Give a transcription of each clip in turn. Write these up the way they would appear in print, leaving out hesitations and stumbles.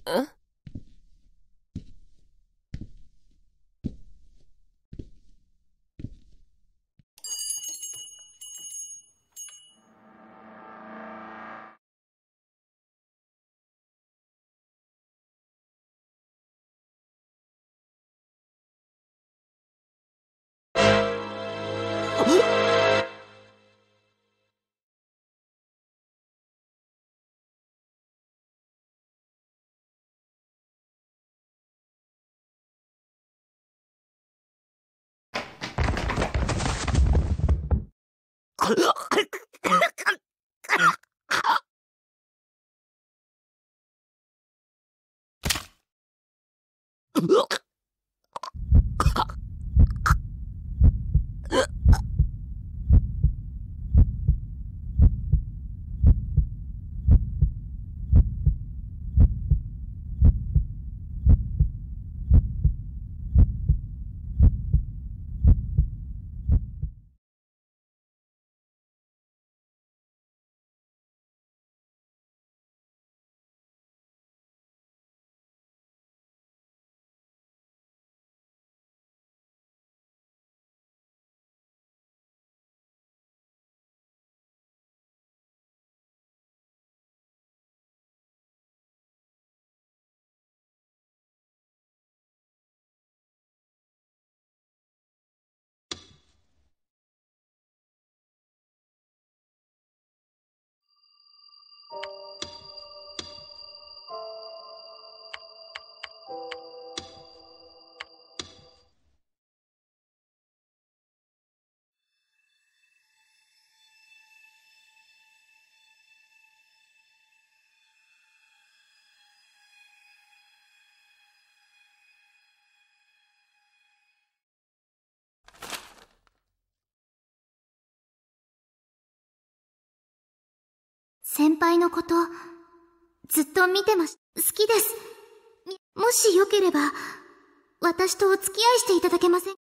ん先輩のこと、ずっと見てまし、好きです。もしよければ、私とお付き合いしていただけません？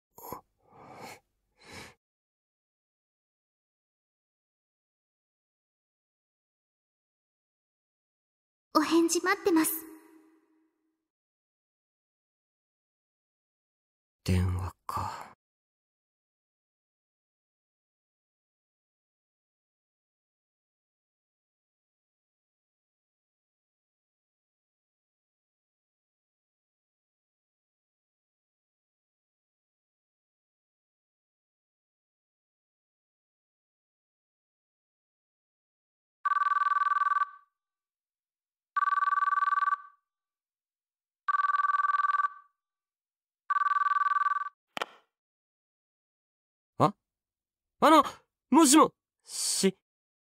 お返事待ってます。 電話か。あの、もしもし。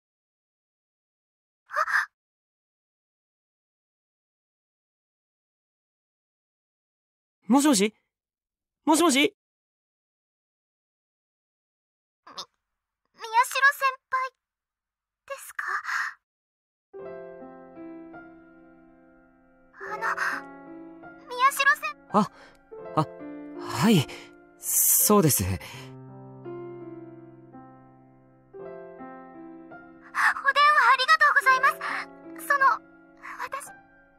もしもしもしもし。 宮代先輩ですか？宮代先あ、はい、そうです。 お電話ありがとうございます。私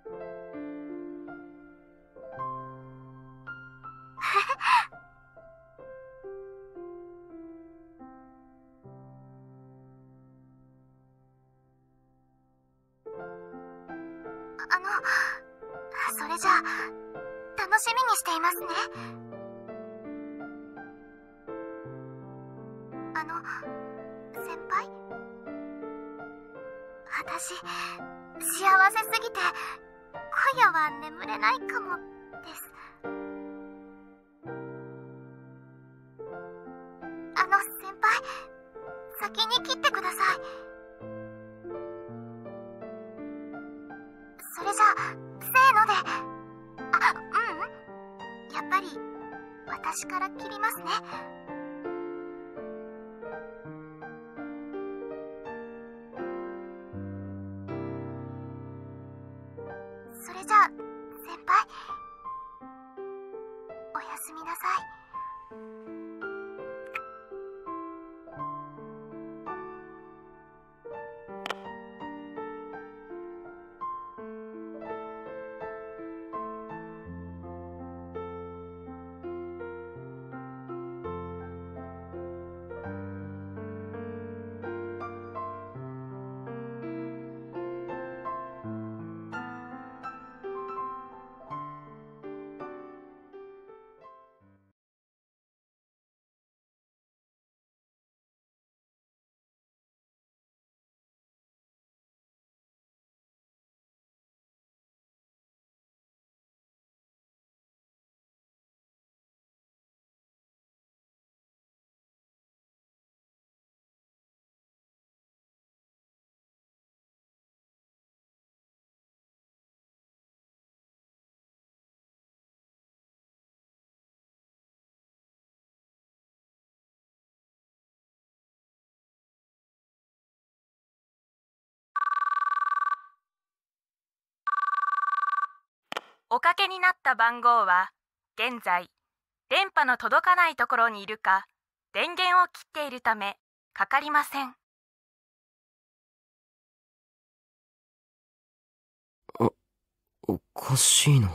それじゃあ、楽しみにしていますね。先輩？私、幸せすぎて、今夜は眠れないかもです。先輩、先に切ってください。それじゃあ、せーので。やっぱり、私から切りますね。それじゃあ、先輩、おやすみなさい。 おかけになった番号は現在電波の届かないところにいるか電源を切っているためかかりません。 おかしいな。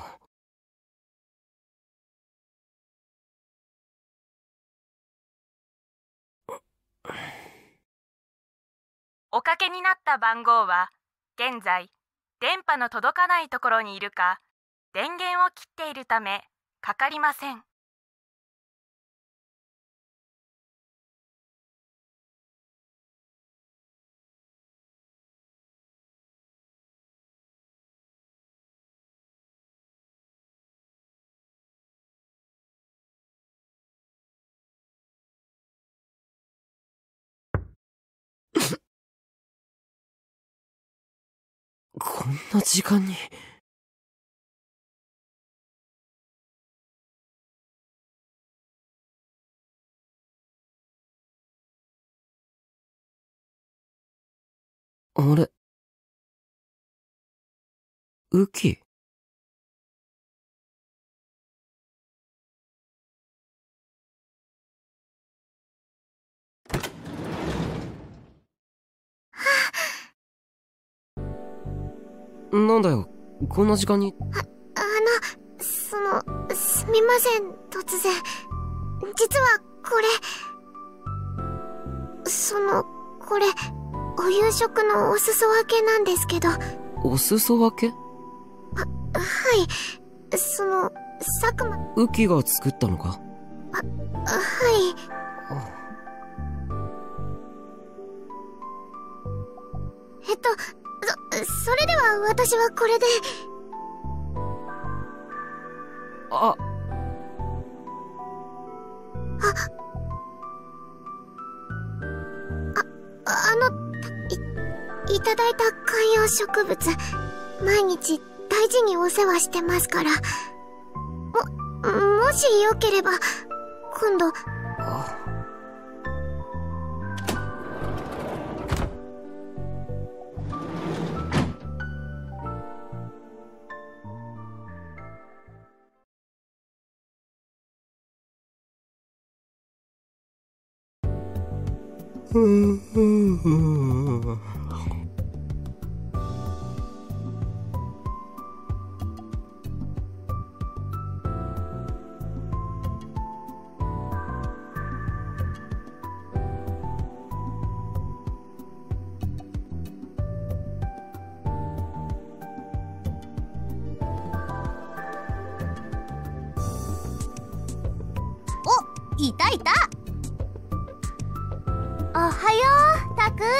おかけになった番号は現在電波の届かないところにいるか電源を切っているためかかりません。 こんな時間に。あれ、ウキ？なんだよ、こんな時間に。 すみません、突然。実は、これ、お夕食のお裾分けなんですけど。 お裾分け？ はい、佐久間。 ウキが作ったのか？ はい。それでは私はこれで。いただいた観葉植物、毎日大事にお世話してますから。もしよければ、今度。 いたいた。 おはよう、タク。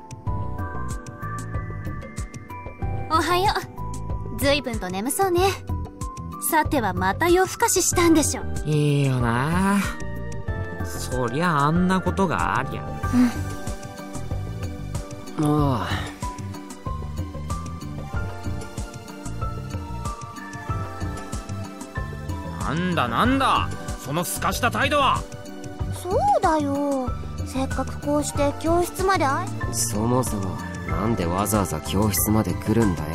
おはよう。ずいぶんと眠そうね。さてはまた夜更かししたんでしょ。 いいよな。そりゃあんなことがありゃ。 ああ。なんだそのすかした態度は。 そうだよ、せっかくこうして教室までそもそもなんでわざわざ教室まで来るんだよ。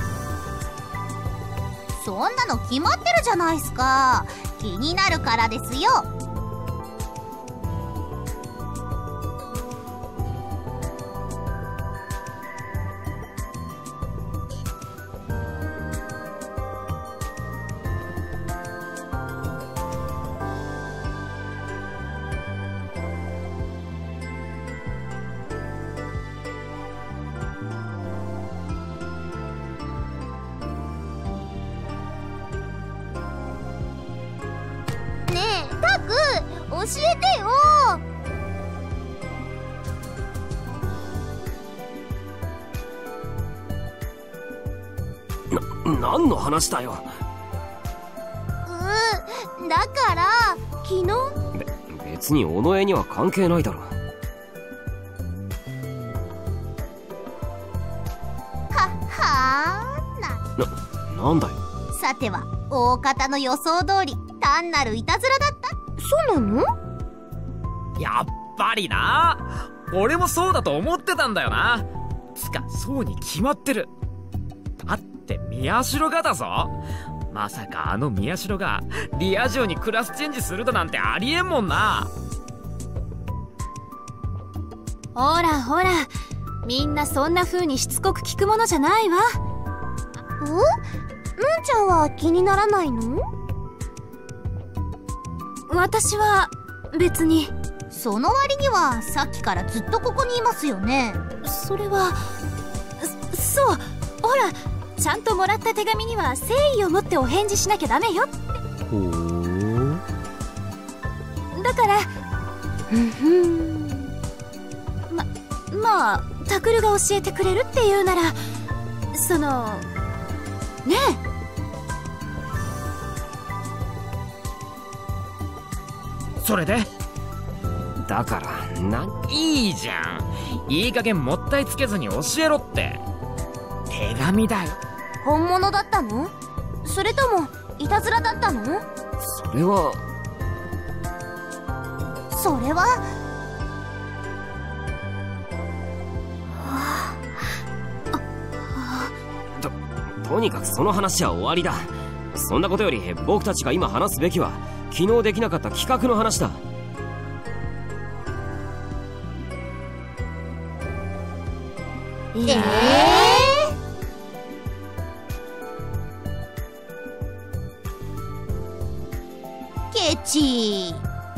そんなの決まってるじゃないすか。気になるからですよ。 教えてよ。 何の話だよ。 だから昨日。 別に尾上には関係ないだろ。なんだよ。 さては大方の予想通り単なるいたずらだった。 そうなの？ やっぱりな。俺もそうだと思ってたんだよな。つかそうに決まってる。だって宮代がだぞ。 まさかあの宮代がリア充にクラスチェンジするだなんてありえんもんな。 ほらほら、みんなそんな風にしつこく聞くものじゃないわ。 むんちゃんは気にならないの？ 私は別に。 その割にはさっきからずっとここにいますよね。 それはそう、ほら、ちゃんともらった手紙には誠意を持ってお返事しなきゃダメよって。 ほー。 だからまあタクルが教えてくれるっていうなら、そのねえ。それでだからいいじゃん。いい加減もったいつけずに教えろって。手紙だよ。 本物だったの？それともいたずらだったの？ それはとにかくその話は終わりだ。そんなことより僕たちが今話すべきは昨日できなかった企画の話だ。 ケチ。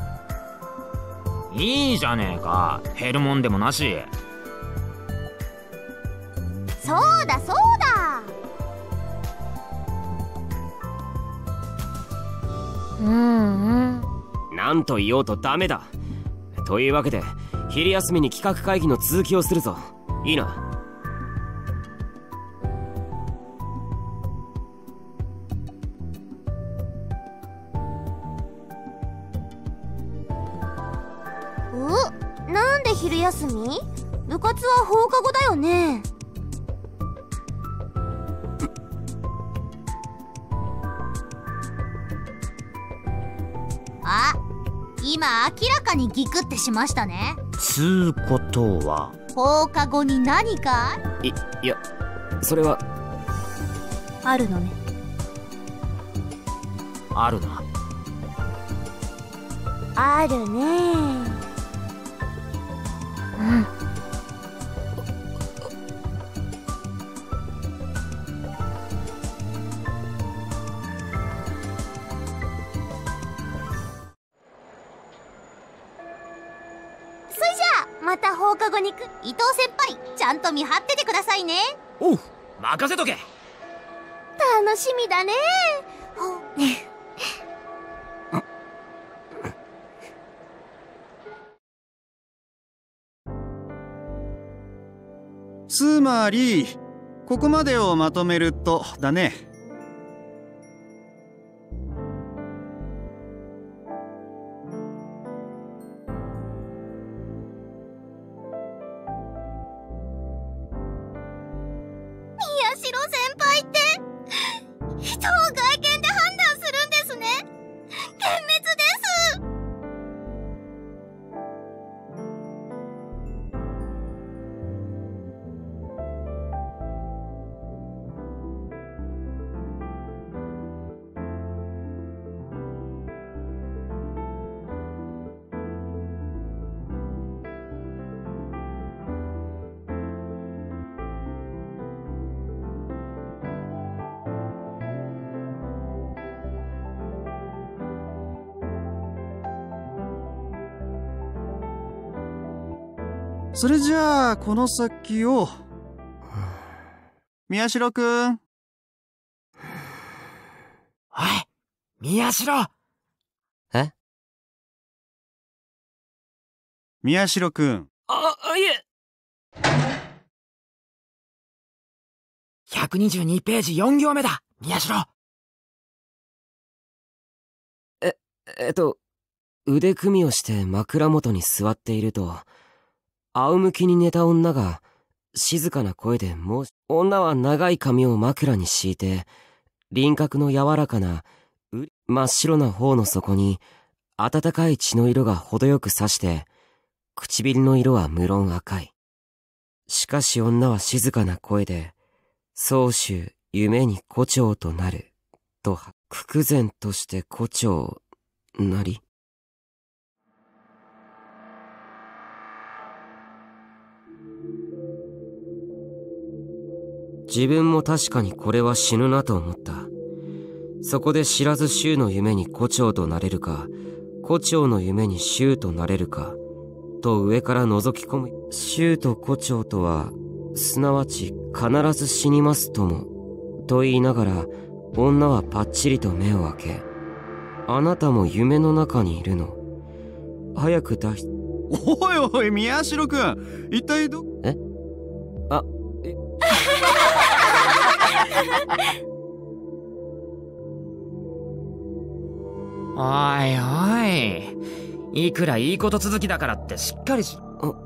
いいじゃねえか、減るもんでもなし。 そうだそうだ。 なんと言おうとダメだ。というわけで昼休みに企画会議の続きをするぞ。いいな。 なんで昼休み？部活は放課後だよね。あ、今明らかにギクってしましたね。 つうことは放課後に何か？ いや、それはあるのね。 あるな。 あるね。それじゃあまた放課後に行く。伊藤先輩、ちゃんと見張っててくださいね。 おう、任せとけ。 楽しみだね。 つまりここまでをまとめるとだね。 宮代先輩って人を外見で判断するんですね。幻滅です。 それじゃあこの先を宮代くん。 おい、宮代。 え？ 宮代くん。 いえ。 122ページ4行目だ、宮代。 腕組みをして枕元に座っていると、仰向きに寝た女が静かな声で女は長い髪を枕に敷いて、輪郭の柔らかな真っ白な頬の底に温かい血の色が程よく差して、唇の色は無論赤い。しかし女は静かな声で、宗主夢に胡蝶となると久然として胡蝶なり。自分も確かにこれは死ぬなと思った。そこで知らず衆の夢に胡蝶となれるか、胡蝶の夢に衆となれるかと上から覗き込む。衆と胡蝶とはすなわち必ず死にますともと言いながら、女はパッチリと目を開け、あなたも夢の中にいるの。早く脱出。 おいおい宮代くん、一体ど。 えあえおいおい、いくらいいこと続きだからってしっかりし。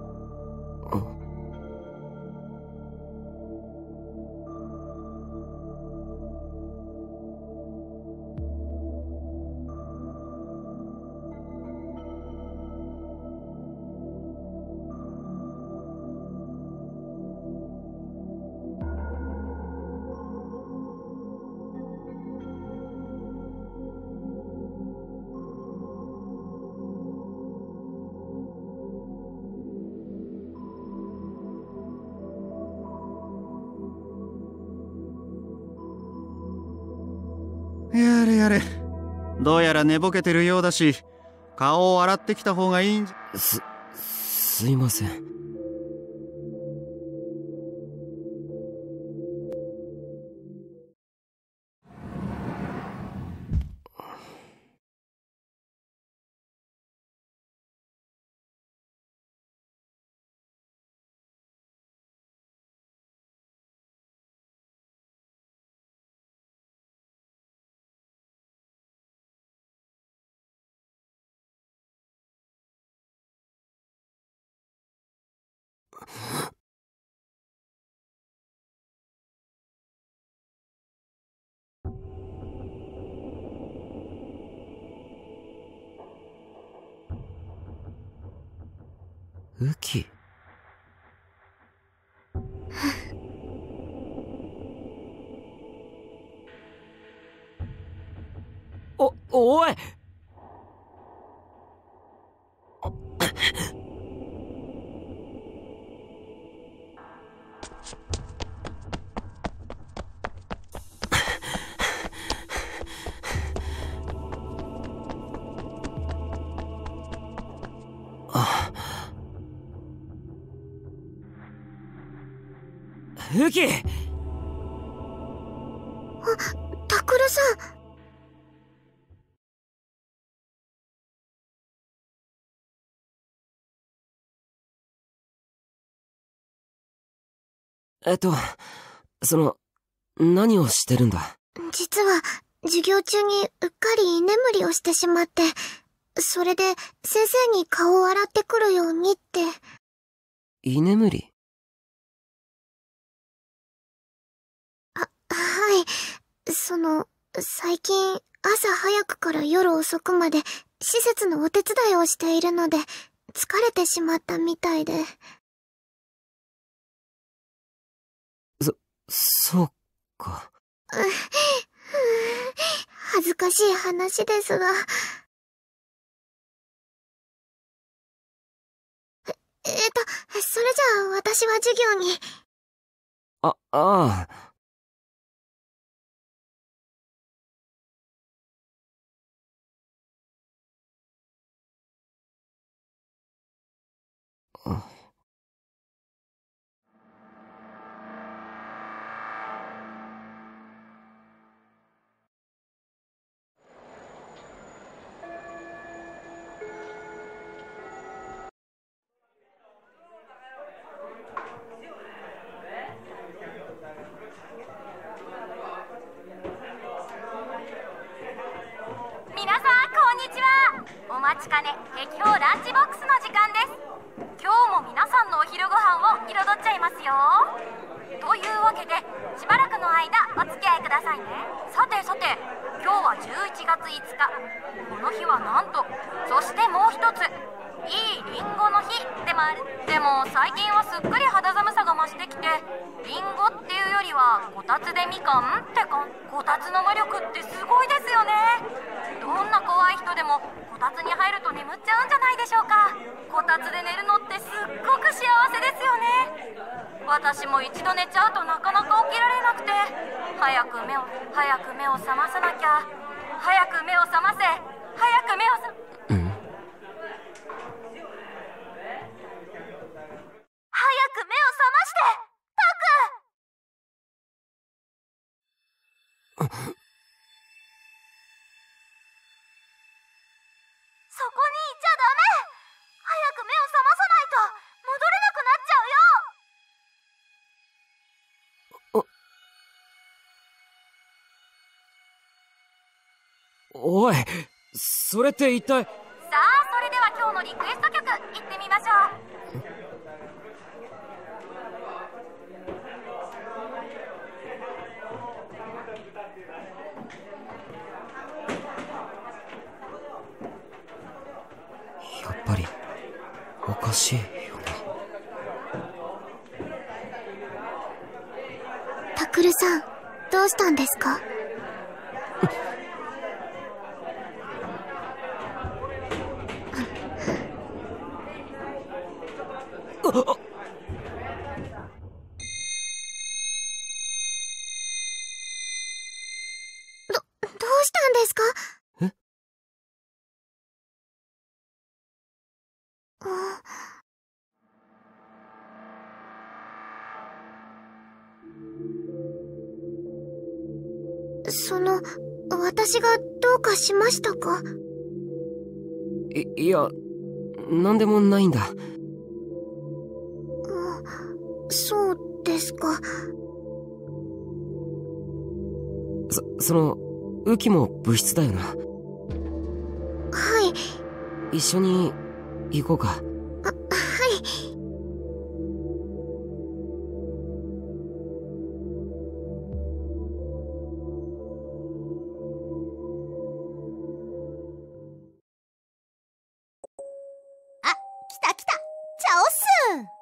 やれやれ、どうやら寝ぼけてるようだし、顔を洗ってきた方がいいんじゃ。 すいません。雨季。おい雨季。 タクルさん。 何をしてるんだ？ 実は、授業中にうっかり居眠りをしてしまって、それで先生に顔を洗ってくるようにって。 居眠り？ はい。最近、朝早くから夜遅くまで、施設のお手伝いをしているので、疲れてしまったみたいで。 そうか。 恥ずかしい話ですが。それじゃあ私は授業に。 ああ。 お待ちかね劇評ランチボックスの時間です。今日も皆さんのお昼ご飯を彩っちゃいますよ。というわけでしばらくの間お付き合いくださいね。さてさて、今日は11月5日。この日はなんと、そしてもう一ついいリンゴの日でももある。でも最近はすっかり肌寒さが増してきて、リンゴっていうよりはこたつでみかんってか、こたつの魔力ってすごいですよね。どんな怖い人でもこたつに入ると眠っちゃうんじゃないでしょうか。こたつで寝るのってすっごく幸せですよね。私も一度寝ちゃうとなかなか起きられなくて、早く目を覚まさなきゃ、早く目を覚ませ、早く目を覚ましてタク。そこにいちゃダメ。早く目を覚まさないと戻れなくなっちゃうよ。 おい、それって一体。 さあ、それでは今日のリクエスト曲いってみましょう。 やっぱりおかしいよね。 タクルさん、どうしたんですか？どうしたんですか？ え？ 私がどうかしましたか？ いや、なんでもないんだ。 そうですか。 雨季も部室だよな。 はい。 一緒に行こうか。 はい。 来たチャオス。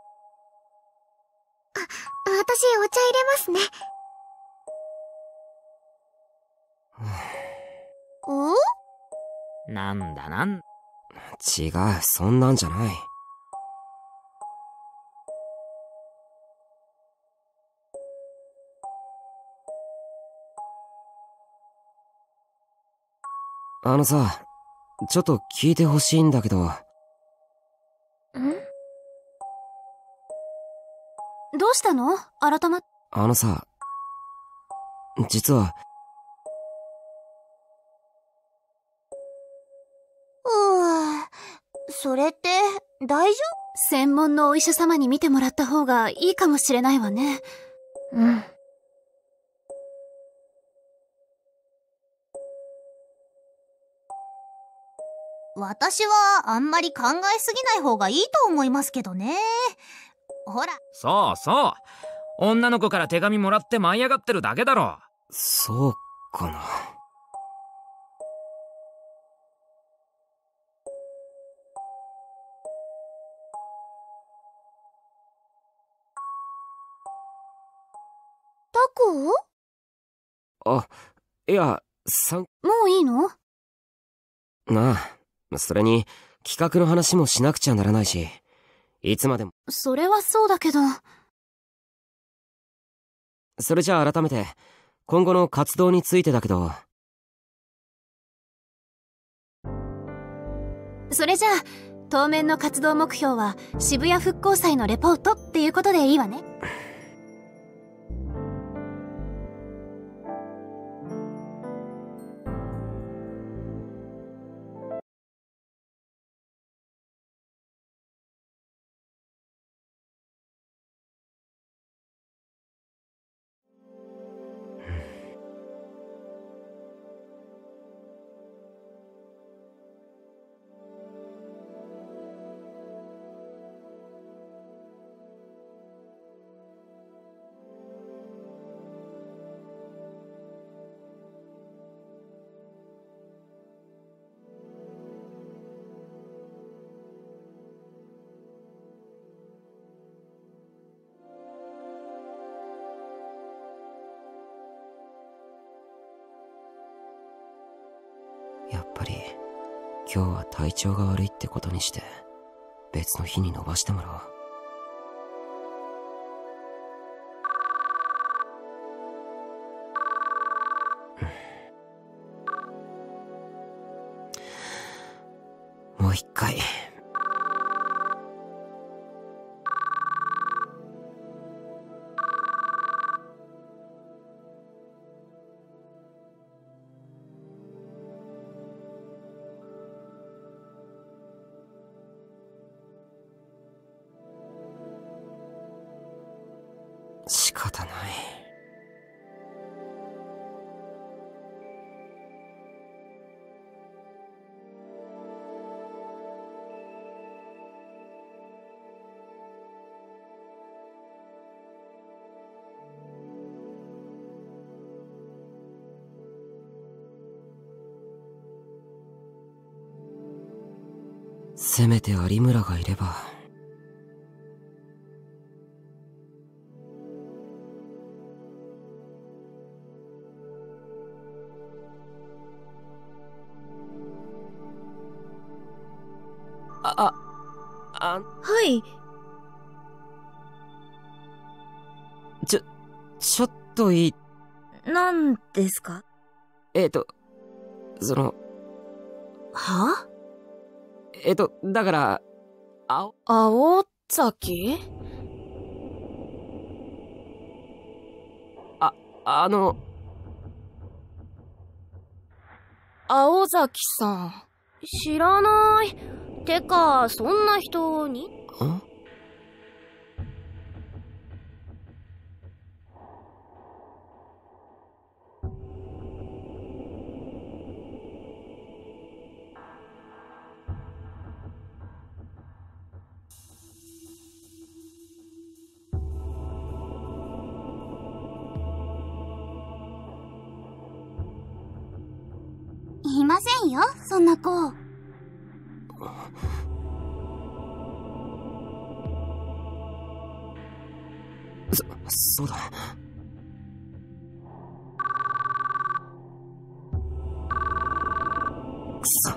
私お茶入れますね。 なんだ違う、そんなんじゃない。さ、ちょっと聞いてほしいんだけど。 どうしたの？改ま。 さ、実は。 それって大丈夫？専門のお医者様に見てもらった方がいいかもしれないわね。 私はあんまり考えすぎない方がいいと思いますけどね。ほら。 そうそう。女の子から手紙もらって舞い上がってるだけだろ。 そうかな。 タコ？ いや、 もういいの？ なあ、それに企画の話もしなくちゃならないし、いつまでも。 それはそうだけど。 それじゃあ改めて今後の活動についてだけど。 それじゃあ当面の活動目標は渋谷復興祭のレポートっていうことでいいわね。 ぱり今日は体調が悪いってことにして別の日に伸ばしてもらおう。もう一回。仕方ない。せめて有村がいれば。 はい。 ちょっといい？ 何ですか？は？ だから、 青崎？青崎さん。知らない。てか、そんな人に？ ん？ いませんよ、そんな子。 そうだ。くそ。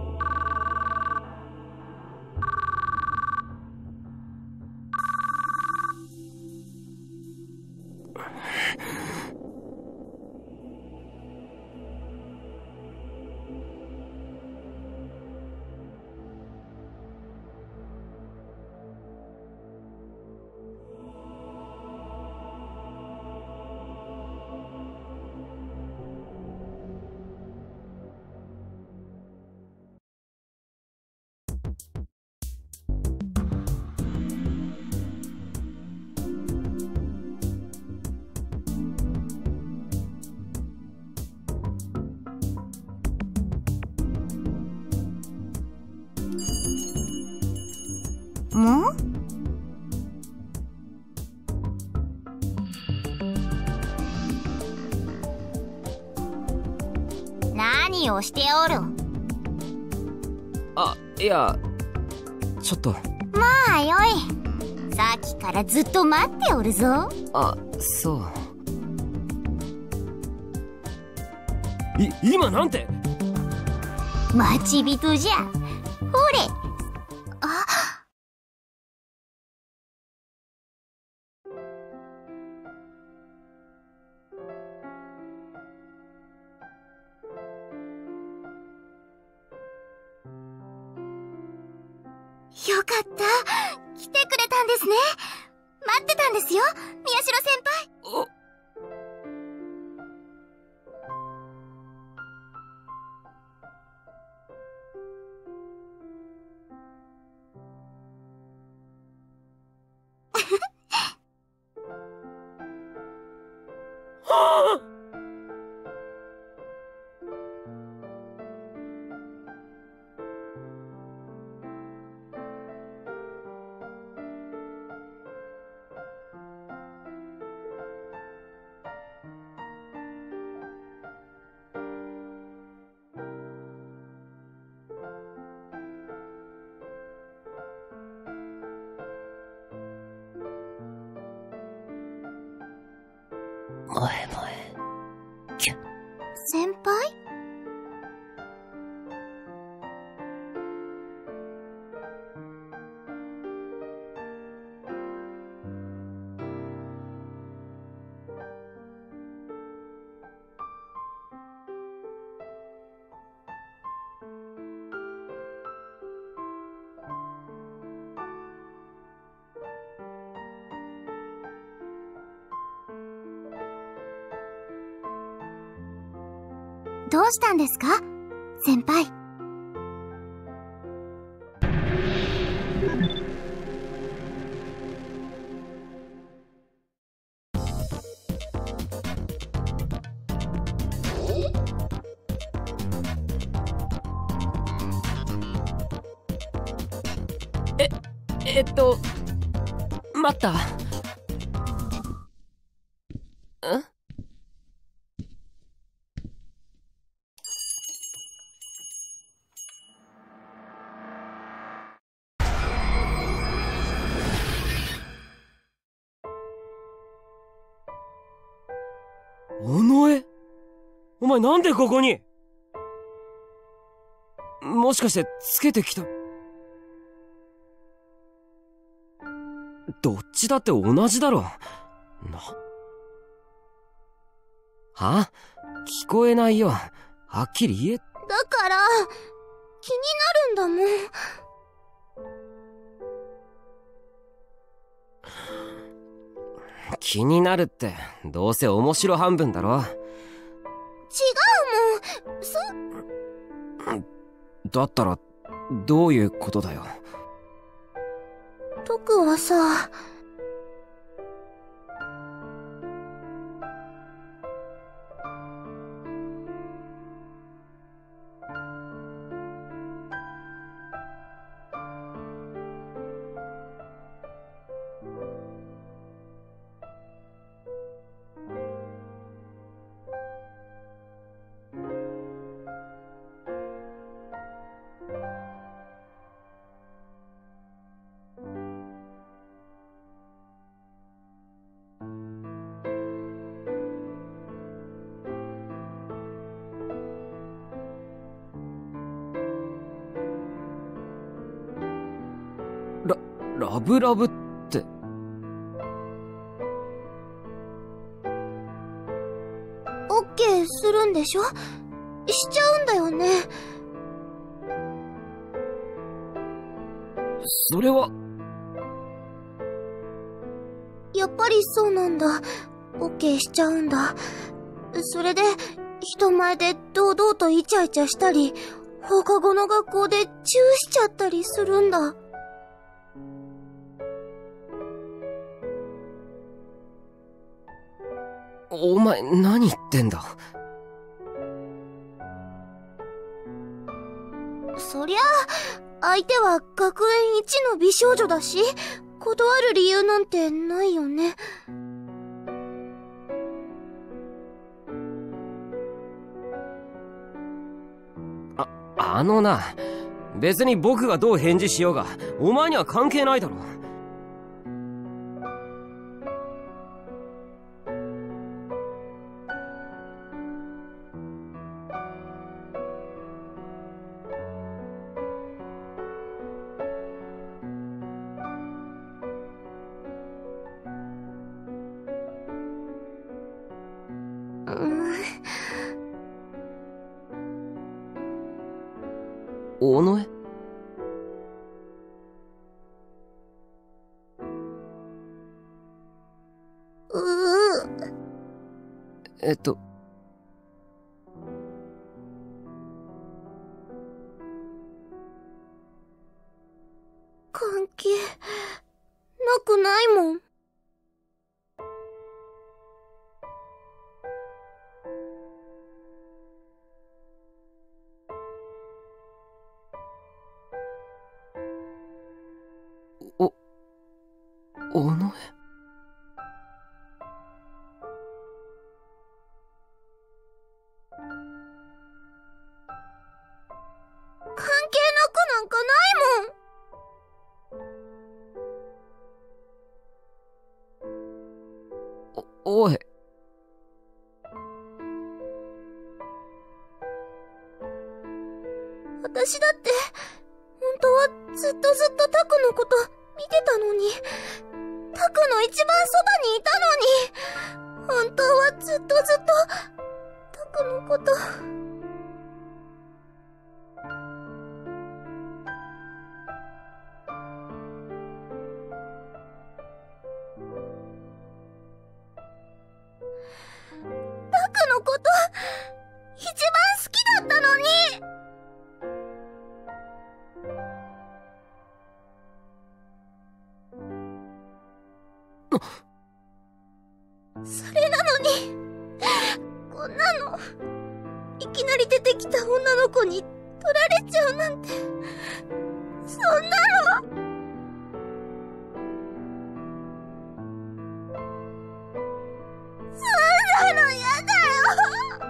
も？何をしておる？ いや、ちょっと。 まあよい。さっきからずっと待っておるぞ。 そう。今なんて？ 待ち人じゃ。ほれ。 よかった。来てくれたんですね。待ってたんですよ、宮代先輩。 萌え萌え。 先輩？ どうしたんですか先輩。 待った。尾上、お前なんでここに？もしかしてつけてきた？どっちだって同じだろ。は？聞こえないよ。はっきり言え。 だから、気になるんだもん。 気になるって、どうせ面白半分だろ。 違うもん。 だったら、どういうことだよ。 僕はさ、 ラブラブって。 オッケーするんでしょ？しちゃうんだよね。 それは。 やっぱりそうなんだ。オッケーしちゃうんだ。それで、人前で堂々とイチャイチャしたり、放課後の学校でチューしちゃったりするんだ。 お前、何言ってんだ。 そりゃあ、相手は学園一の美少女だし、断る理由なんてないよね。 あのな、別に僕がどう返事しようが、お前には関係ないだろ。尾上？ 関係なくないもん。 尾上？ 関係なくなんかないもん。 おい。 私だって、本当はずっとタクのこと見てたのに、タクの一番そばにいたのに、本当はずっとタクのこと。タクのこと、一番好それなのに、こんなの、いきなり出てきた女の子に取られちゃうなんて、そんなの。そんなのやだよ。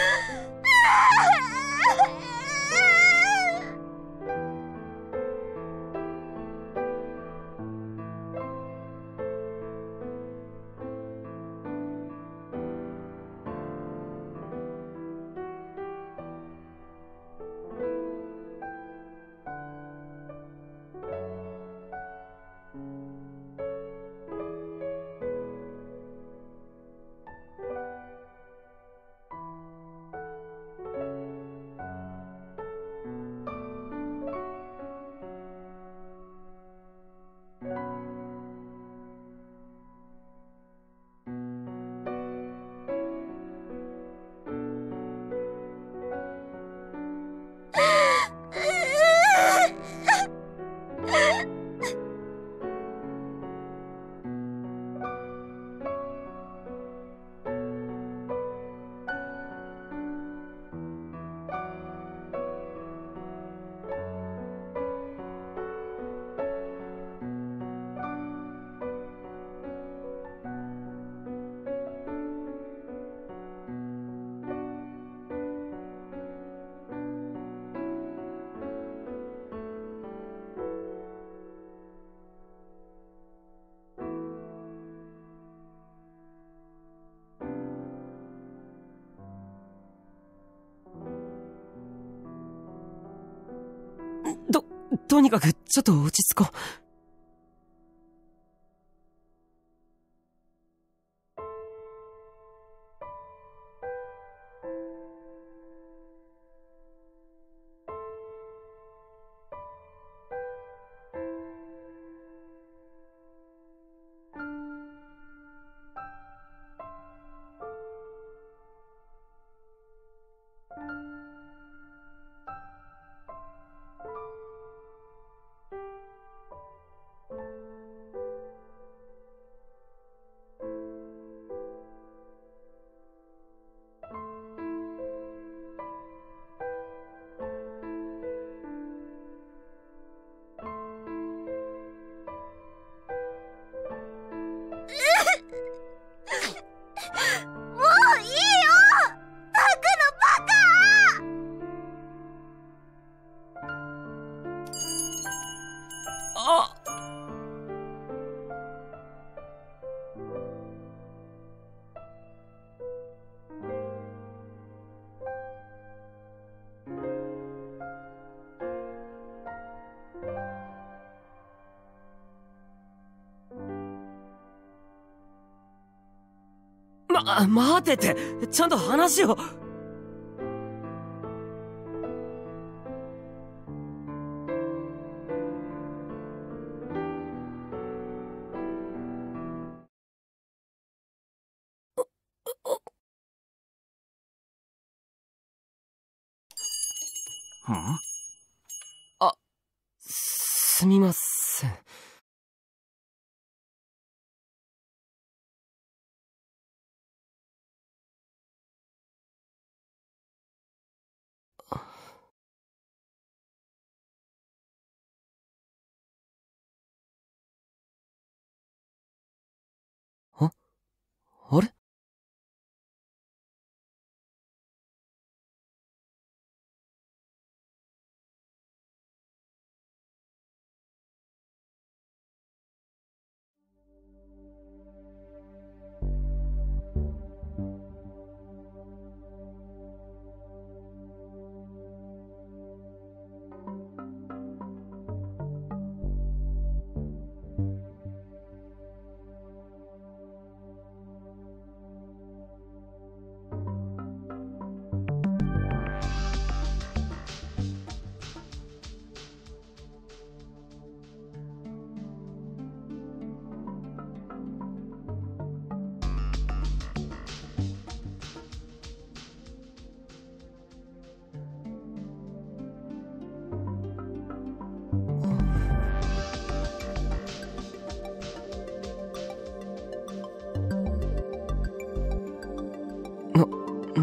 とにかくちょっと落ち着こう。待てって、ちゃんと話を。すみません。あれ？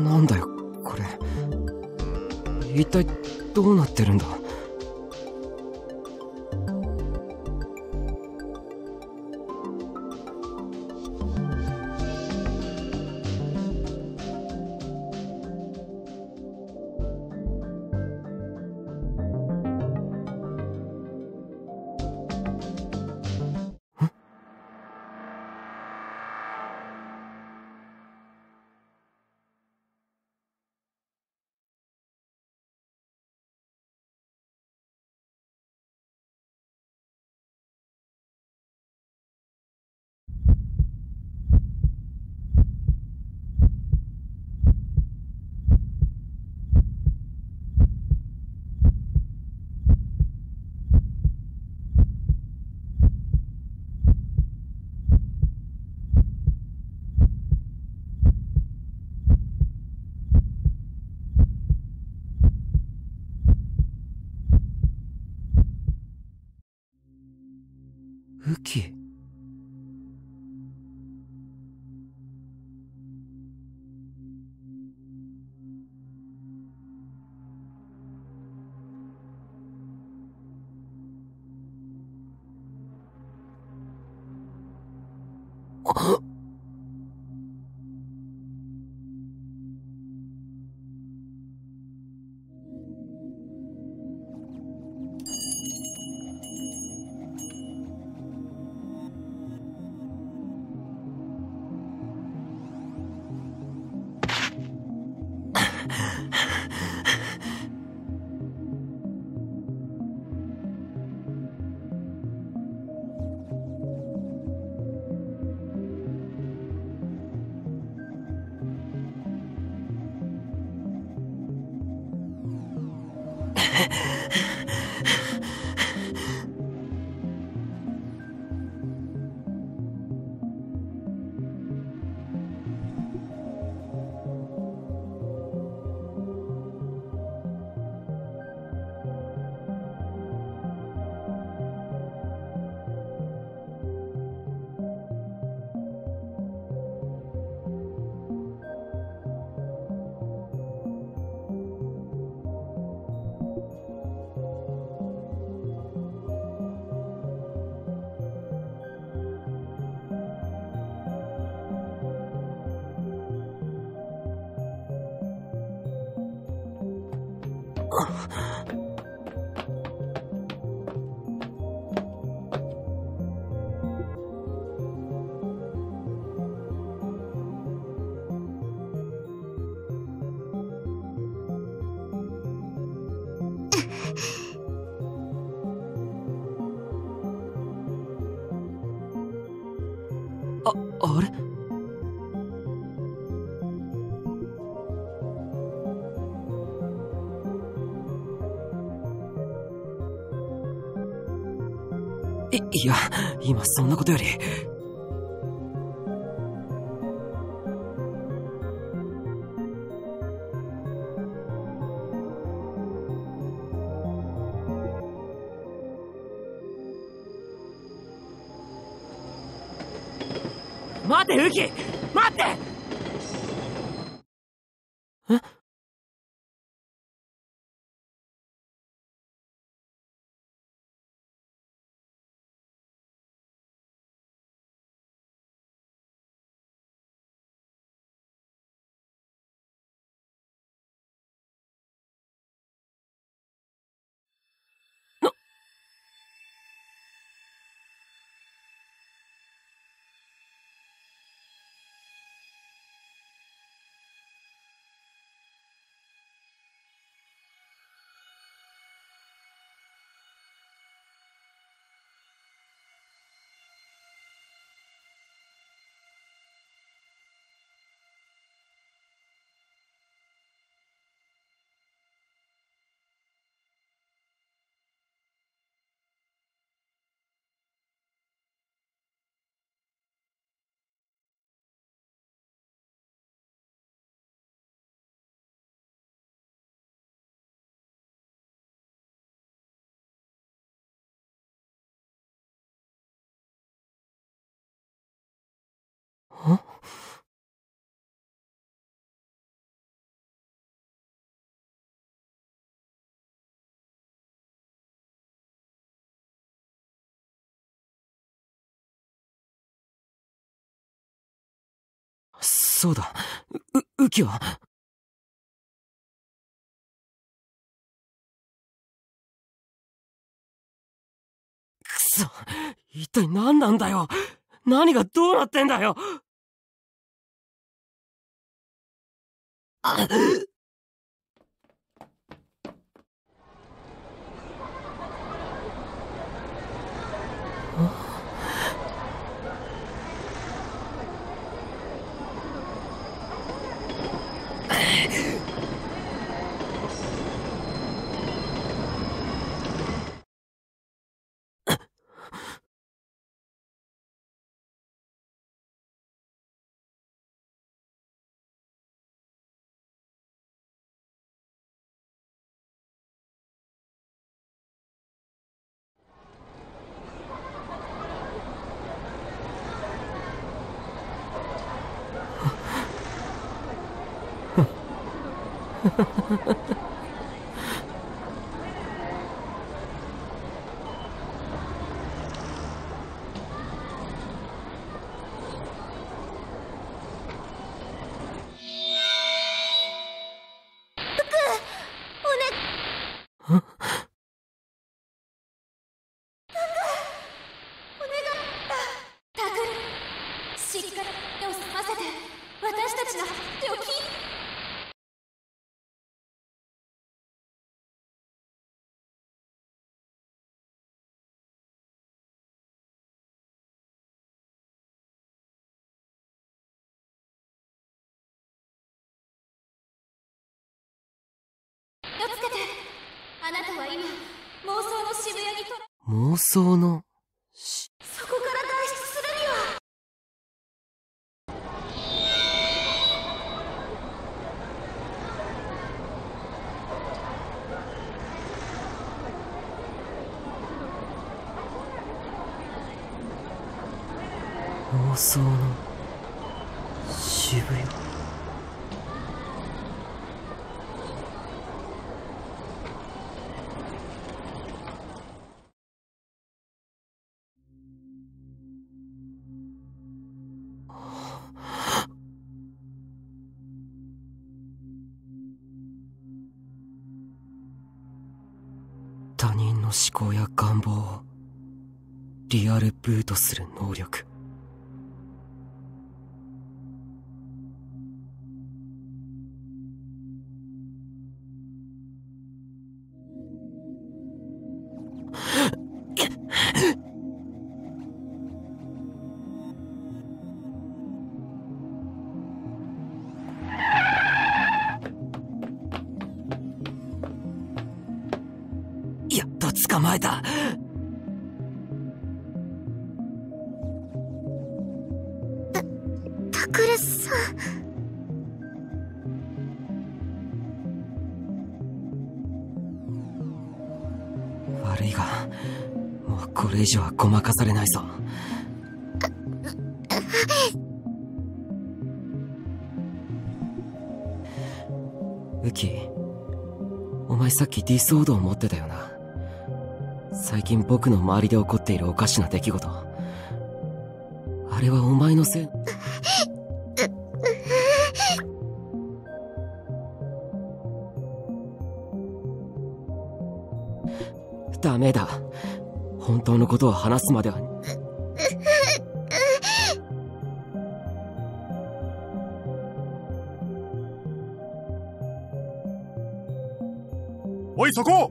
なんだよこれ。一体どうなってるんだ。雨季。あれ？いや、今そんなことより。 待て、ウキ！待って！ え？ そうだ。雨季は。くそ、一体何なんだよ。何がどうなってんだよ。 しっかり手を澄ませて、私たちの手を聞いて。気をつけて。あなたは今、妄想の渋谷に妄想のそこから脱出するには。 妄想の渋谷。他人の思考や願望をリアルブートする能力。やっと捕まえた。 タクルさん。 悪いが、もうこれ以上はごまかされないぞ。ウキ、お前さっきディスオードを持ってたよな。最近僕の周りで起こっているおかしな出来事、あれはお前のせい。ダメだ。本当のことを話すまでは。 おいそこ！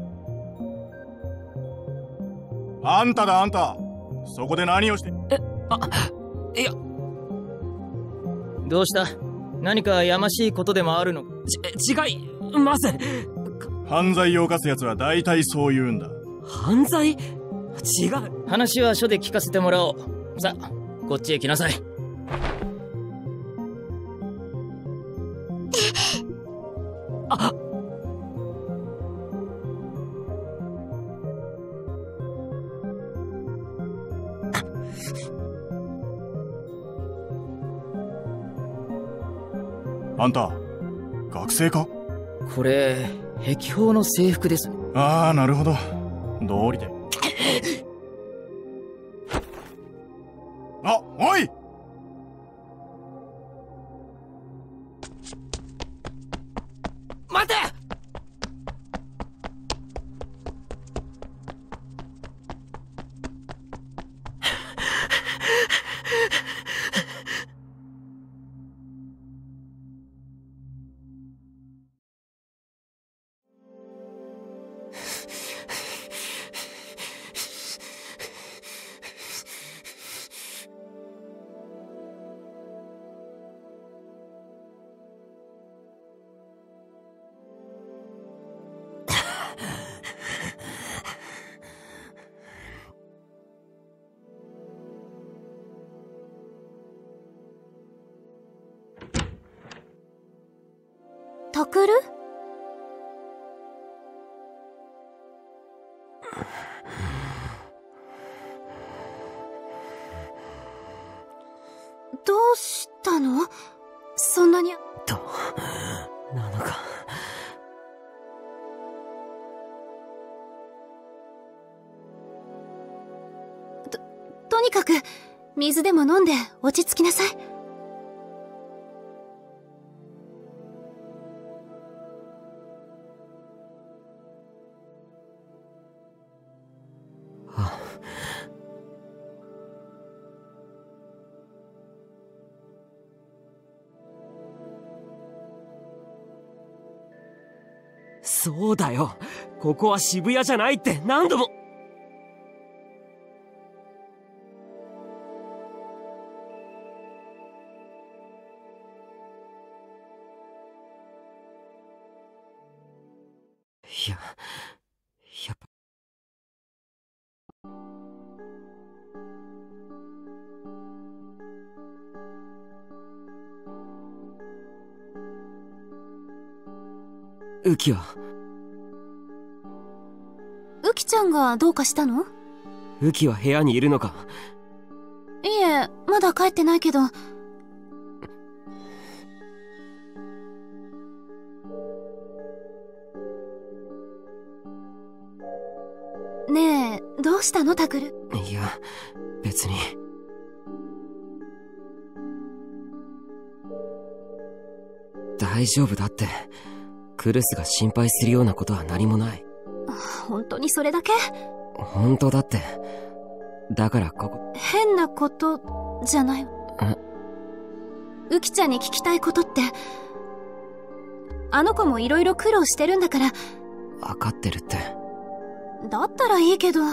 あんただあんた、そこで何をして。 いや。 どうした？何かやましいことでもあるの？ 違います。 犯罪を犯す奴は大体そう言うんだ。 犯罪？違う。 話は署で聞かせてもらおう。さあ、こっちへ来なさい。 あっ。 あんた、学生か？ これ、壁標の制服です。 ああ、なるほど。道理で。あ、おい！ くる？どうしたの？そんなに。 なのか。 とにかく、水でも飲んで落ち着きなさい。 そうだよ。ここは渋谷じゃないって何度も。いや、やっぱ。ウキは？ ウキちゃんがどうかしたの？ ウキは部屋にいるのか？ いえ、まだ帰ってないけど。ねえ、どうしたのタクル？ いや、別に。大丈夫だって。クルスが心配するようなことは何もない。 本当にそれだけ？ 本当だって。だからここ。 変なことじゃない。ウキちゃんに聞きたいことって、あの子もいろいろ苦労してるんだから。 分かってるって。 だったらいいけど。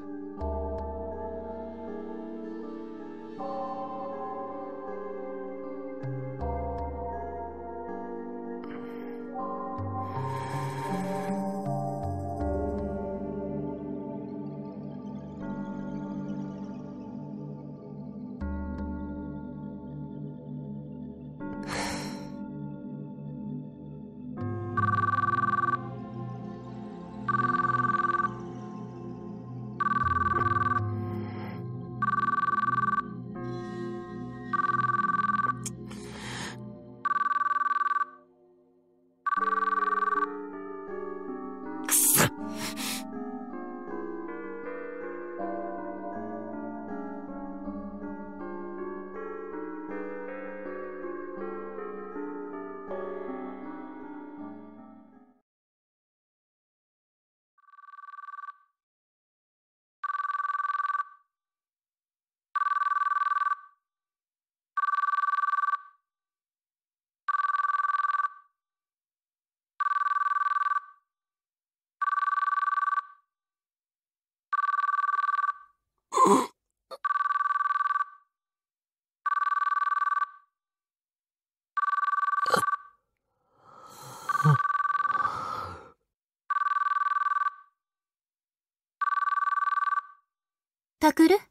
タクル？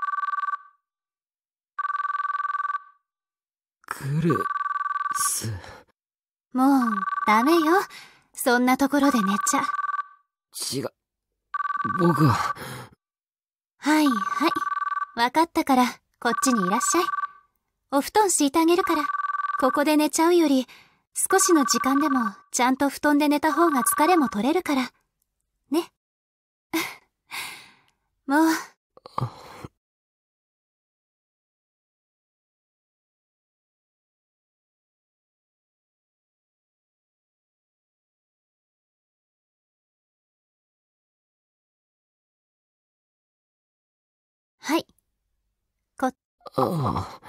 クルス。 もう、ダメよ。そんなところで寝ちゃ。 違う。僕は。 はいはい。わかったから、こっちにいらっしゃい。お布団敷いてあげるから。ここで寝ちゃうより、少しの時間でも、ちゃんと布団で寝た方が疲れも取れるから。ね。もう。はい。 ああ。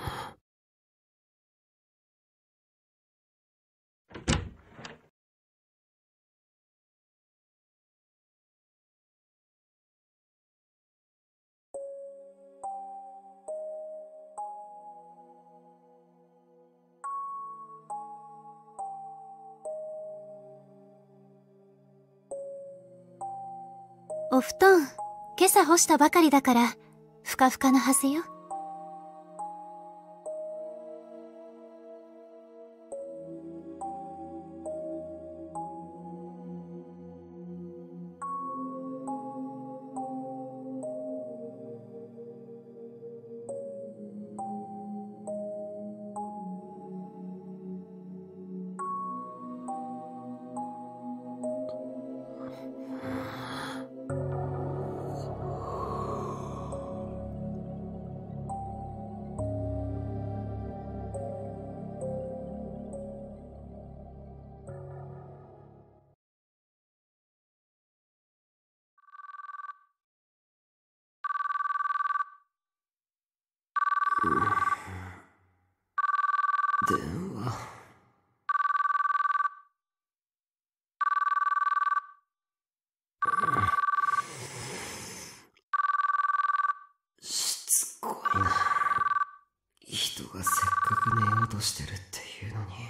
お布団、今朝干したばかりだから、ふかふかのはずよ。 電話。しつこいな。人がせっかく寝ようとしてるっていうのに。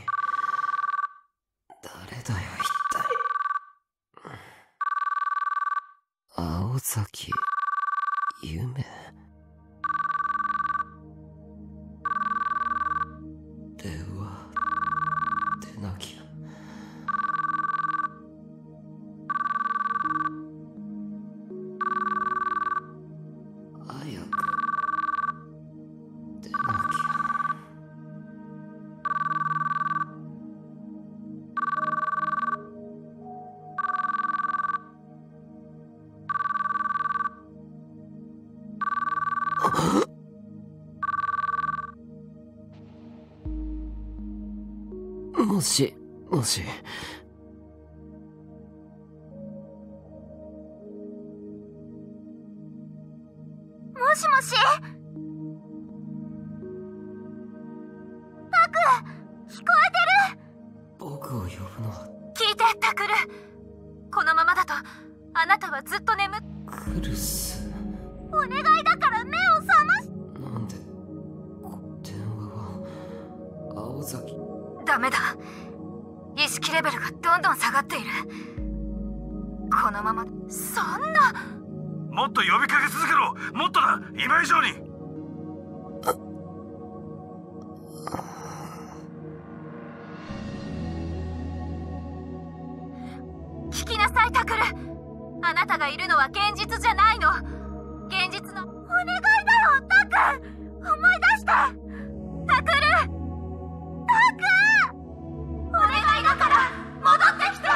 誰だよ一体。青崎夢。電話出なきゃ。早く出なきゃ。もしもし。 もしもし。タク、聞こえてる？ 僕を呼ぶのは。 聞いて、タクル。このままだとあなたはずっと眠っ。 クルス。 お願いだから目を覚まし。 なんで電話が青崎。 ダメだ。意識レベルがどんどん下がっている。このまま。そんな。 もっと呼びかけ続けろ。もっとだ、今以上に。 聞きなさい、タクル。あなたがいるのは現実じゃないの。現実の。 お願いだよ、タク。思い出して。 タクル。 タク。 お願いだから戻ってきて。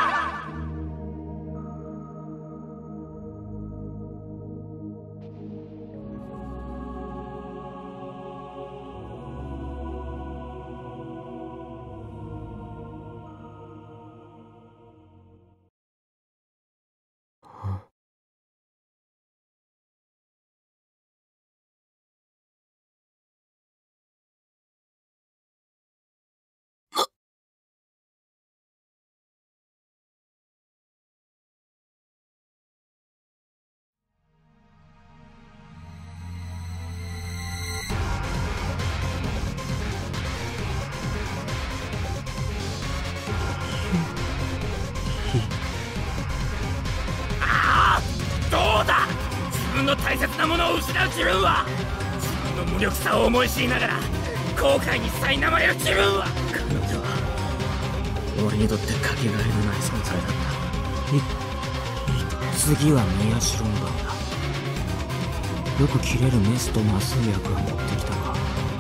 自分の大切なものを失う自分は、自分の無力さを思い知りながら後悔に苛まれる自分は。彼女は俺にとってかけがえのない存在だった。次は宮代の番だ。よく切れるメスと麻酔薬を持ってきたか。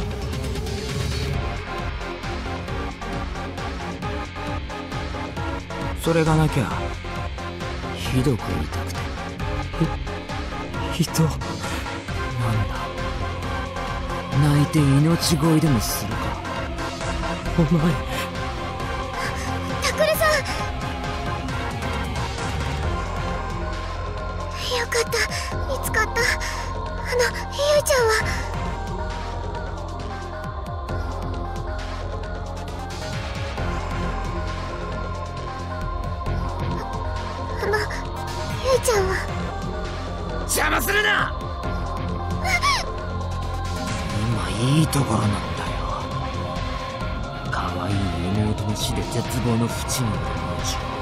それがなきゃひどく痛くて。人なんだ。泣いて命乞いでもするか。お前。 タクルさん。よかった、見つかった。ゆいちゃんは。ゆいちゃんは。 邪魔するな。今いいところなんだよ。可愛い妹の死で絶望の淵にいる命を。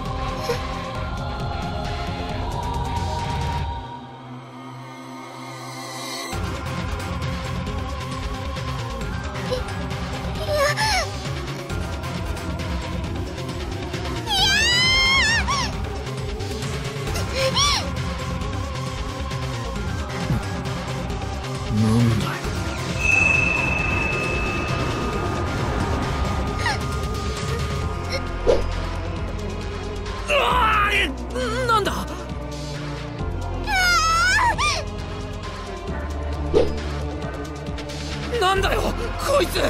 なんだ。なんだよこいつ。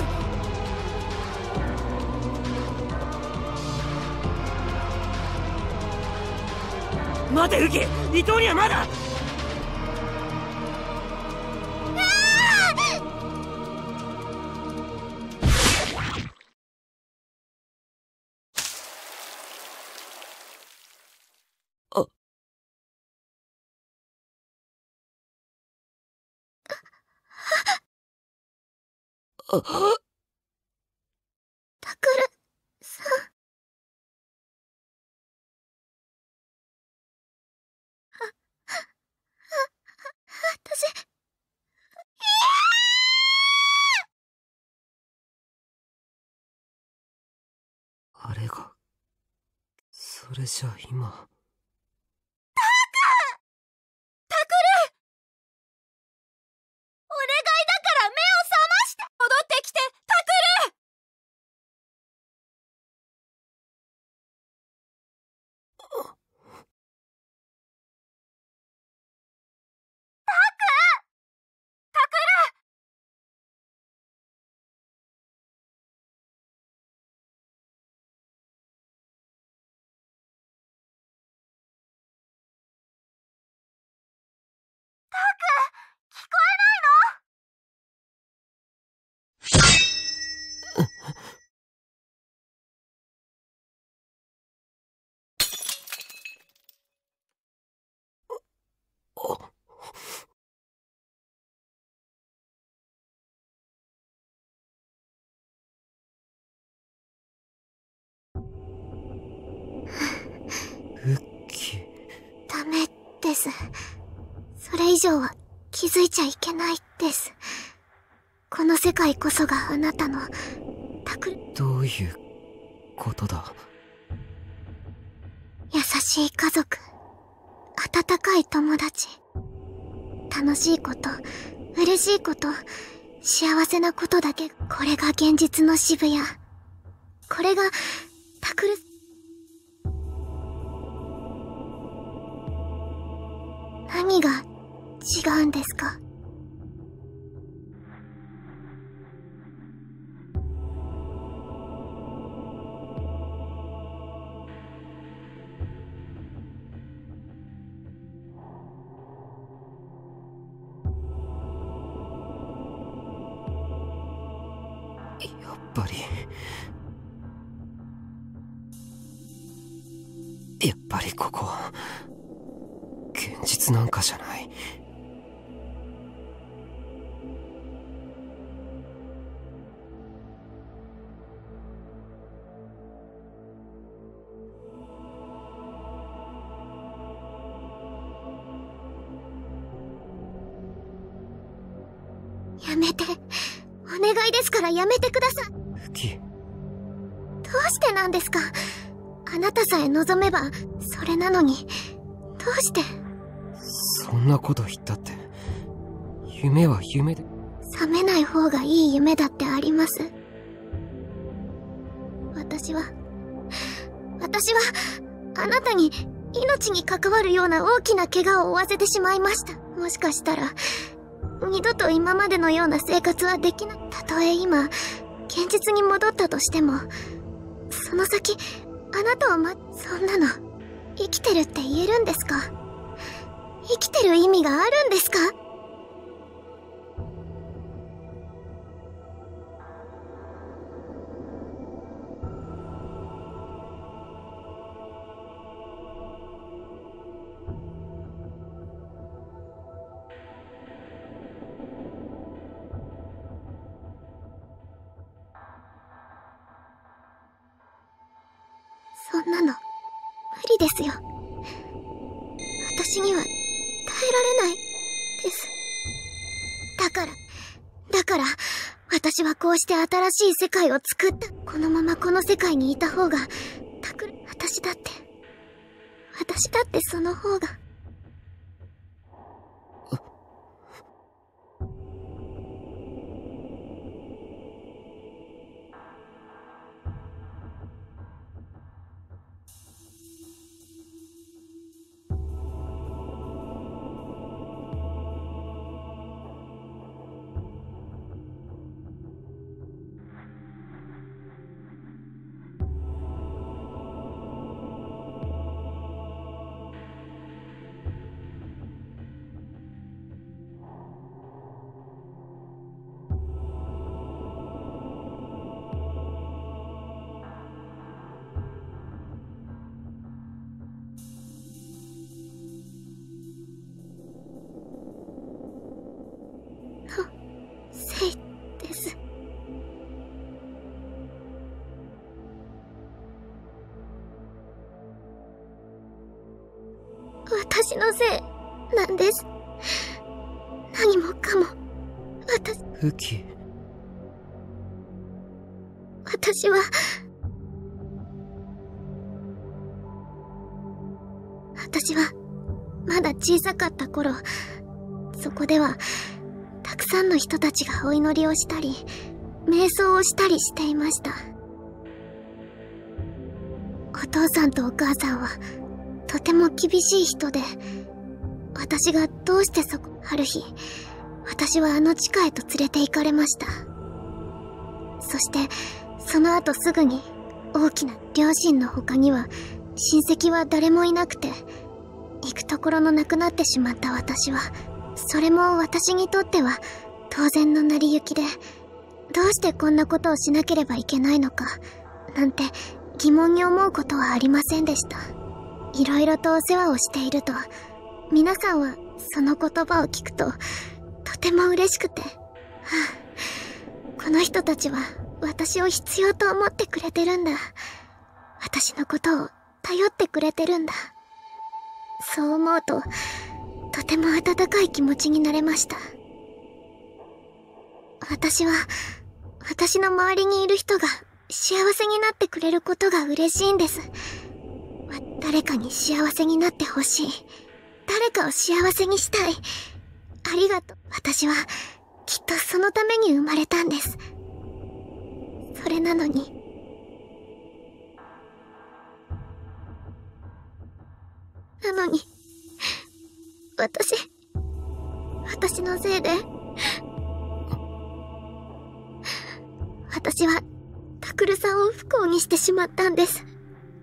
待てウキ、伊藤にはまだ。 タクルさん。私、 あれが、それじゃ今。 タクル！お願いだから目を覚まして！戻ってきて、タクル！聞こえないの？ ウッキー。 ダメです。それ以上は気づいちゃいけないです。この世界こそがあなたの、 どういうことだ？ 優しい家族、温かい友達、楽しいこと、嬉しいこと、幸せなことだけ、これが現実の渋谷。これが、タクル、何が違うんですか？ やっぱり。やっぱりここ、現実なんかじゃない。 やめて。お願いですからやめてください。 ウキ。 どうしてなんですか？あなたさえ望めば、それなのに、どうして？ そんなこと言ったって、夢は夢で。 覚めない方がいい夢だってあります。私は、あなたに、命に関わるような大きな怪我を負わせてしまいました。もしかしたら、二度と今までのような生活はできない。たとえ今、現実に戻ったとしても、その先、あなたをそんなの、生きてるって言えるんですか？生きてる意味があるんですか？そんなの、無理ですよ。私には、耐えられない、です。だから、私はこうして新しい世界を作った。このままこの世界にいた方が、私だってその方が。 私のせいなんです。何もかもウキ。 私はまだ小さかった頃、そこではたくさんの人たちがお祈りをしたり瞑想をしたりしていました。お父さんとお母さんはとても厳しい人で、私がどうしてある日、私はあの地下へと連れて行かれました。そしてその後すぐに大きな両親の他には親戚は誰もいなくて、行くところのなくなってしまった私は、それも私にとっては当然の成り行きで、どうしてこんなことをしなければいけないのかなんて疑問に思うことはありませんでした。いろいろとお世話をしていると、皆さんはその言葉を聞くととても嬉しくて、この人たちは私を必要と思ってくれてるんだ、私のことを頼ってくれてるんだ、そう思うととても温かい気持ちになれました。私は私の周りにいる人が幸せになってくれることが嬉しいんです。誰かに幸せになってほしい、誰かを幸せにしたい、ありがとう。私はきっとそのために生まれたんです。それなのに私のせいで私はタクルさんを不幸にしてしまったんです。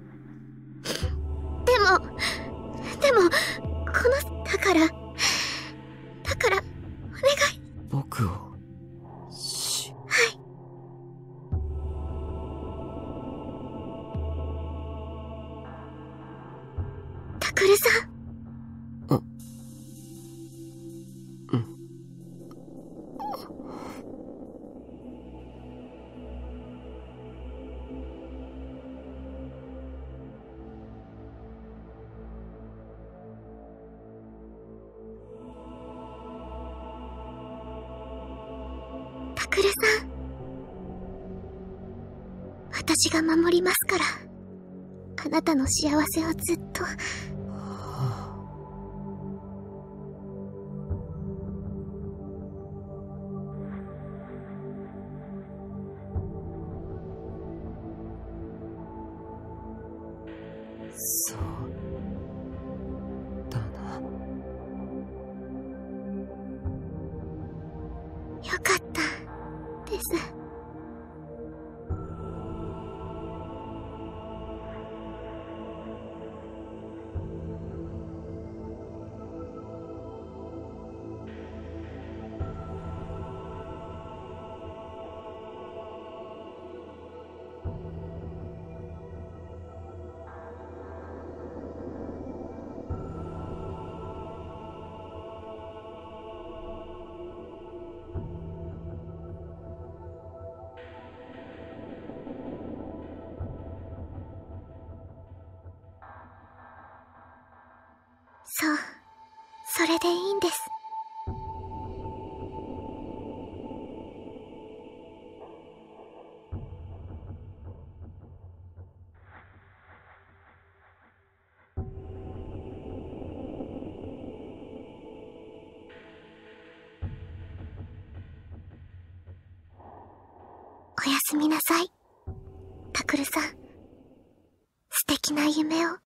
でもだからお願い。 僕をはい。タクルさん。タクルさん、私が守りますから、あなたの幸せをずっと。 そうだな。 よかったです。そう、それでいいんです。おやすみなさい、タクルさん。素敵な夢を。